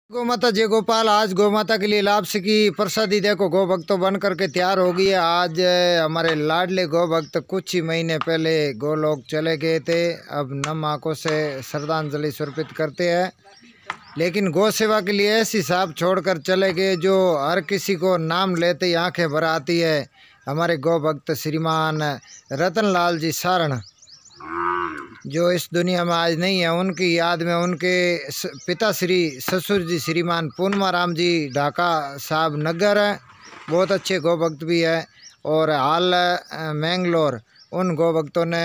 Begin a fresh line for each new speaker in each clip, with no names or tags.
गौ माता जय गोपाल। आज गौ माता के लिए लाप्स की प्रसादी देखो गौ भक्त तो बन करके तैयार हो गई है। आज हमारे लाडले गौ भक्त कुछ ही महीने पहले गौ लोग चले गए थे। अब नम आंखों से श्रद्धांजलि समर्पित करते हैं, लेकिन गौ सेवा के लिए ऐसी साहब छोड़कर चले गए जो हर किसी को नाम लेते ही आंखें भर आती है। हमारे गौ भक्त श्रीमान रतन लाल जी सारण जो इस दुनिया में आज नहीं है, उनकी याद में उनके पिता श्री ससुर जी श्रीमान पूर्णमा राम जी ढाका साहब नगर है, बहुत अच्छे गौ भक्त भी है। और हाल मैंगलोर उन गौ भक्तों ने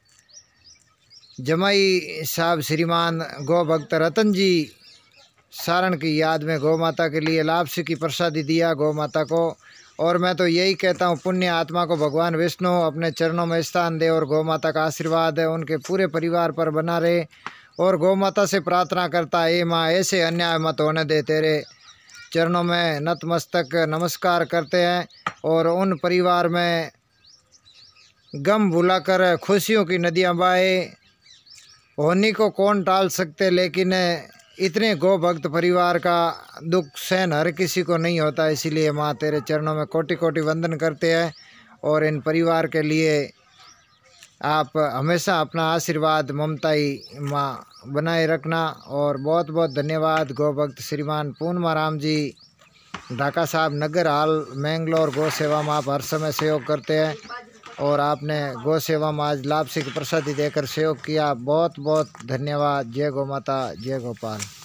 जमाई साहब श्रीमान गौ भक्त रतन जी सारण की याद में गौ माता के लिए लापसी की प्रसादी दिया गौ माता को। और मैं तो यही कहता हूँ, पुण्य आत्मा को भगवान विष्णु अपने चरणों में स्थान दे और गौ माता का आशीर्वाद है उनके पूरे परिवार पर बना रहे। और गौ माता से प्रार्थना करता है, हे माँ ऐसे अन्याय मत होने दे, तेरे चरणों में नतमस्तक नमस्कार करते हैं। और उन परिवार में गम भुलाकर खुशियों की नदियाँ बहे। होनी को कौन टाल सकते, लेकिन इतने गौ भक्त परिवार का दुख सहन हर किसी को नहीं होता। इसीलिए माँ तेरे चरणों में कोटि कोटि वंदन करते हैं। और इन परिवार के लिए आप हमेशा अपना आशीर्वाद ममताई माँ बनाए रखना। और बहुत बहुत धन्यवाद गौ भक्त श्रीमान पूर्णमा राम जी ढाका साहब नगर हाल मैंगलोर गौ सेवा में आप हर समय सहयोग करते हैं। और आपने गौ सेवा में आज लापसी की प्रसादी देकर सहयोग किया, बहुत बहुत धन्यवाद। जय गौ माता, जय गोपाल।